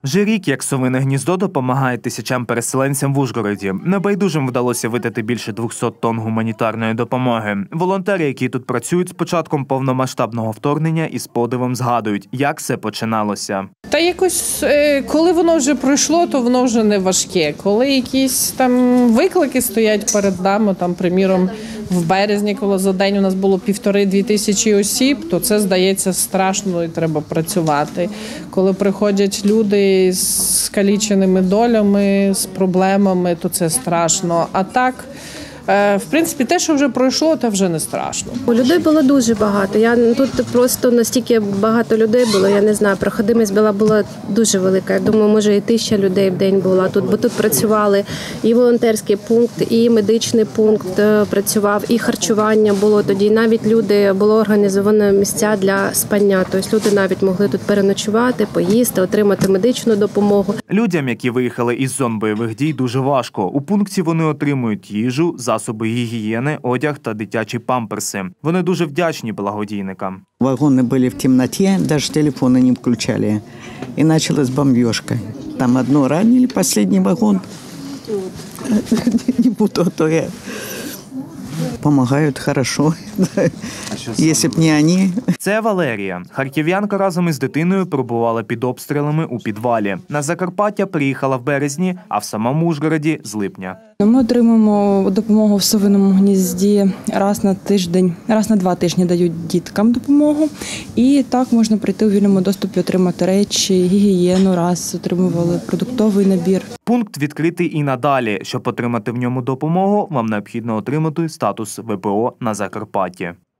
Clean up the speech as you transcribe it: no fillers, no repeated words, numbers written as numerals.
Вже рік, як «Совине гніздо» допомагає тисячам переселенцям в Ужгороді. Небайдужим вдалося видати більше 200 тонн гуманітарної допомоги. Волонтери, які тут працюють з початком повномасштабного вторгнення, із подивом згадують, як все починалося. Та якось, коли воно вже пройшло, то воно вже не важке. Коли якісь там виклики стоять перед нами, там, приміром, в березні, коли за день у нас було 1,5–2 тисячі осіб, то це, здається, страшно і треба працювати. Коли приходять люди з скаліченими долями, з проблемами, то це страшно. А так, в принципі, те, що вже пройшло, це вже не страшно. Людей було дуже багато. Тут просто настільки багато людей було, я не знаю, проходимість була дуже велика. Я думаю, може і 1000 людей в день була тут, бо тут працювали і волонтерський пункт, і медичний пункт працював, і харчування було тоді. Навіть було організовано місця для спання. Тобто люди навіть могли тут переночувати, поїсти, отримати медичну допомогу. Людям, які виїхали із зон бойових дій, дуже важко. У пункті вони отримують їжу, засоби гігієни, одяг та дитячі памперси. Вони дуже вдячні благодійникам. Вагоны были в темноте, даже телефоны не включали. И началась бомбежка. Там одно ранили, последний вагон. Не буду, а то я... Помогают хорошо, если б не вони. Це Валерія. Харків'янка разом із дитиною перебувала під обстрілами у підвалі. На Закарпаття приїхала в березні, а в самому Ужгороді – з липня. Ми отримуємо допомогу в «Совиному гнізді» раз на тиждень, раз на 2 тижні дають діткам допомогу. І так можна прийти у вільному доступі, отримати речі, гігієну, раз отримували продуктовий набір. Пункт відкритий і надалі. Щоб отримати в ньому допомогу, вам необхідно отримати статус ВПО на Закарпатті.